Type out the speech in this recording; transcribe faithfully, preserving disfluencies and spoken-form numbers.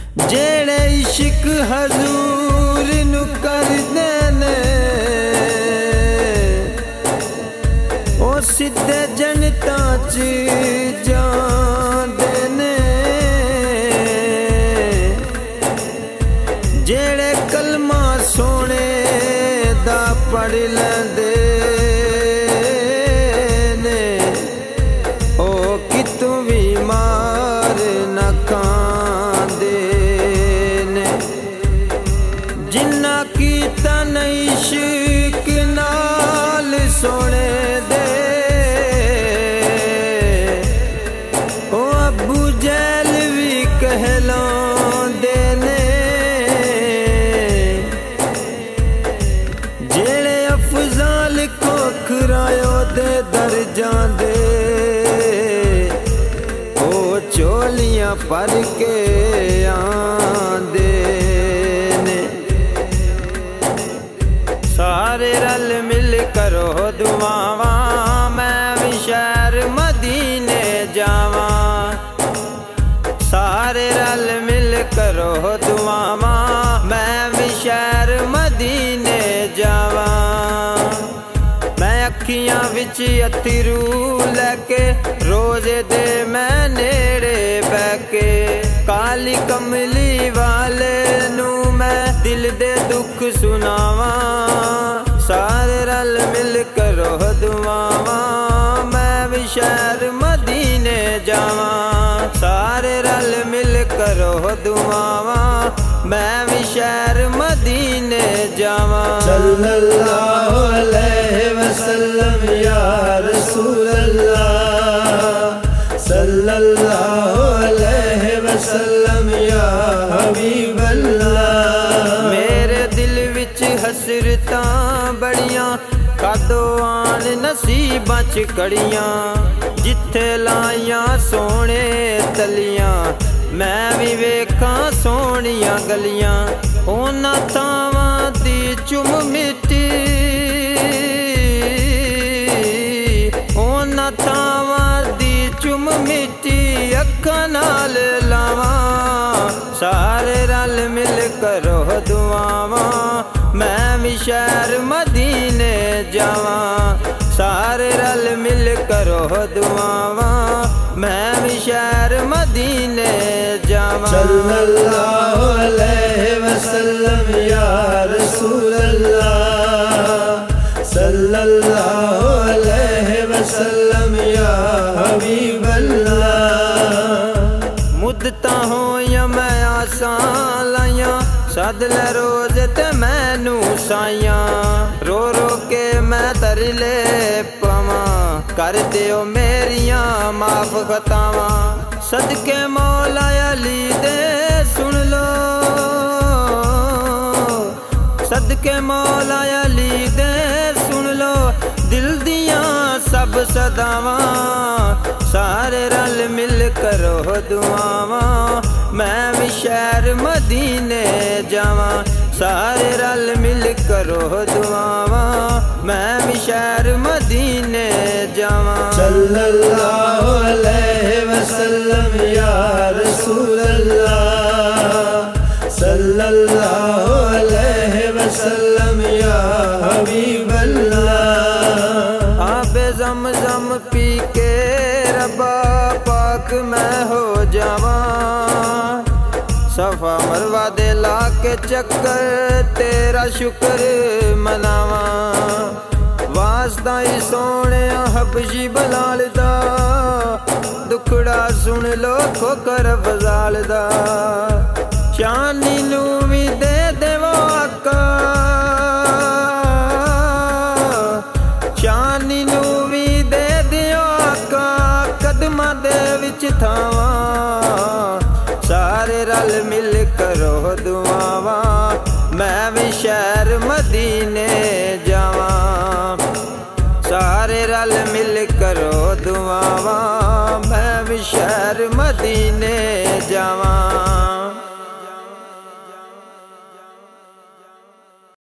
जेड़े इश्क हजूर नू करदे ने ओ सीधे जन्नतां च जांदे ने। जेड़े कलमा सोने दा पढ़ लैंदे ने ओ कितों भी मार न खांदे ने। जिन्ना कीता नहीं इश्क नाल सोने दे ओ अबू जहल भी कहलांदे ने। जेड़े अफजाल को खरायो दे दर जांदे ओ चोलियां पर के आंदे ने। सारे रल मिल करो दुआवां मैं भी शहर मदीने जावां। सारे रल मिल करो दुआवां मैं भी शहर मदीने जावां। मैं अखियां विच अथरू लैके रोजे दे मैं नेड़े बैके काली कमली वाले नू मैं दिल दे दुख सुनावां। सारे रल मिल करो दुआवां मैं भी शहर मदीने जावां। सारे रल मिल करो दुआवां मैं भी शहर मदीने जावां। सल्लल्लाहु अलैहि वसल्लम या रसूल अल्लाह, सल्लल्लाहु अलैहि वसल्लम या हबीब अल्लाह। मेरे दिल विच हसरतां बड़ियां कादो आन नसीबां च कड़ियां। जिथे लाइयां सोने तलियां मैं भी वेखां सोहणियां गलियां। उन्हां थावां दी चुम मिट्टी उन्हां थावां दी चुम मिट्टी अखां नाल लावां। सारे रल मिल करो दुआवां मैं भी शहर मदीने जावां। सारे रल मिल करो दुआवां मैं भी शहर मदीने जावां। सल्लल्लाहु अलैहि वसल्लम या रसूल अल्लाह, सल्लल्लाहु अलैहि वसल्लम या हबीब अल्लाह। मुद्दतां होइयां मैं आसां लाइयां सद लै रोज ते मैनू साइयां। रो रो के मैं तरले पवां कर दियो मेरियां माफ खतावां। सदके मौला अली दे सुन लो, सदके मौला अली दे सुन लो दिल दियां सब सदावां। सारे रल मिल करो दुआवां मैं भी शहर मदीने जावां। सारे रल मिल करो दुआवां मैं भी शहर मदीने जावां। सल्लल्लाहु अलैहि वसल्लम या रसूल अल्लाह, सल्लल्लाहु अलैहि वसल्लम या हबीब अल्लाह। आबे ज़म-ज़म पी के रब्बा पाक मैं हो जावां। सफा मरवा दे ला के चक्कर तेरा शुक्र मनावां। वास्ता ही सोने हबशी बलाल दा दुखड़ा सुन लो खोकर फजाल दा। शानी नू भी दे देवो आका, शानी नू भी दे दियो आका कदमां दे विच थावां। सारे रल मिल करो दुआवां मैं भी शहर मदीने जावां। सारे रल मिल करो दुआवां मैं भी शहर मदीने जावां।